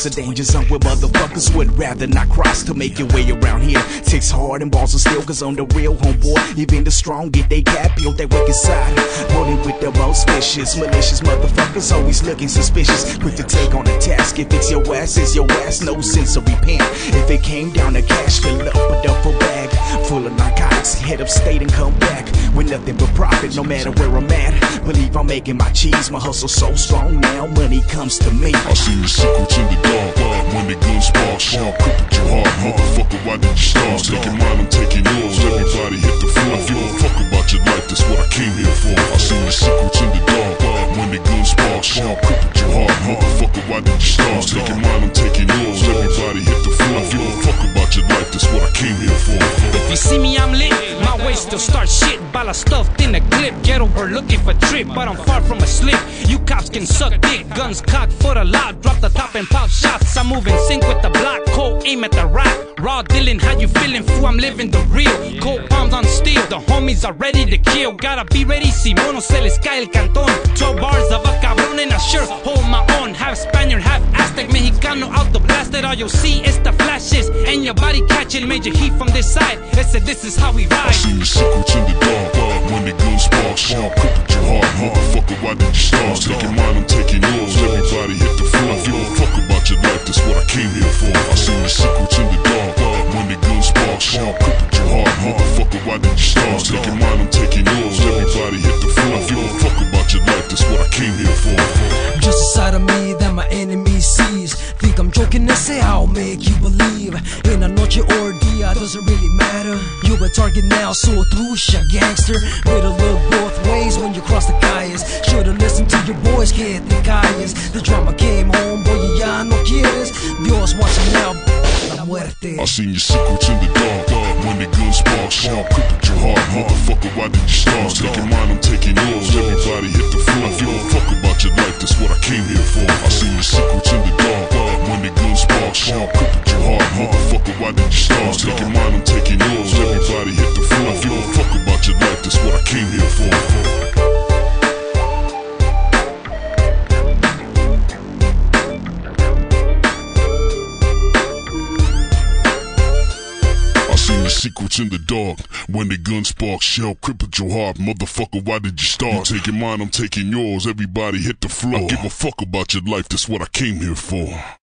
It's a danger zone where motherfuckers would rather not cross. To make your way around here takes hard and balls of steel, cause on the real, homeboy, even the strong get they cap, build that wicked side. Rolling with the most vicious, malicious motherfuckers, always looking suspicious. Quick to take on the task. If it's your ass, no sense of repent. If it came down to cash, fill up a duffel bag full of narcotics, head upstate and come back with nothing but profit, no matter where I'm at. Believe I'm making my cheese, my hustle so strong now, money comes to me. I see your secrets in the dark, when the guns spark, sharp, crippled your heart. Motherfucker, why did you start? Taking mine, I'm taking yours, everybody hit the floor. If you don't fuck about your life, that's what I came here for. I see your secrets in the dark, when the guns spark, sharp, crippled your heart. Motherfucker, why did you start? Taking mine, I'm taking yours, everybody hit the floor. If you don't fuck about your life, that's what I came here for. If you see me, I'm lit, my way still start shit. Bala stuffed in a clip, get over looking for trip, but I'm far from asleep. You cops can suck dick, guns cocked for the lot, drop the top and pop shots. I'm moving sync with the block, cold aim at the rock. Raw dealing, how you feeling, fool? I'm living the real. Cold palms on steel, the homies are ready to kill. Gotta be ready, si mono se les cae el cantón. 12 bars of a cabrón and I sure hold my own. Half Spaniard, half Aztec, Mexicano out the blasted. All you'll see is the flashes, and your body catching major heat from this side. They said this is how we ride. I see your secrets in the dark, when the guns spark, sharp, crippled your heart. Motherfucker, why did you start? Taking mine, I'm taking yours, everybody hit the floor. If you don't fuck about your life, that's what I came here for. I see your secrets in the dark, when the guns spark, sharp, crippled your heart. Motherfucker, why did you start? Taking mine, I'm taking yours, everybody hit the floor. If you don't fuck about your life, that's what I came here for. Just a side of me that my enemy sees. Think I'm joking to say I'll make you believe. In a noche or dia, doesn't really matter. You a target now, so trucha gangster. Better look both ways when you cross the calles. Should've listened to your boys, que te calles. The drama came home, boy, y ya no quieres. Dios watching now, la muerte. I seen your secrets in the dark, when the guns spark, sharp, crippled your heart. Motherfucker, why did you start? Taking mine, I'm taking yours, everybody hit the floor. If you don't fuck about your life, that's what I came here for. I seen your secrets in the dark, when the guns spark, sharp, crippled your heart. Motherfucker, why did you start? Taking mine, I'm taking yours, everybody hit the floor. If you don't fuck about your life, that's what I came here for. Secrets in the dark, when the gun spark, shell crippled your heart. Motherfucker, why did you start? You taking mine, I'm taking yours, everybody hit the floor. I give a fuck about your life, that's what I came here for.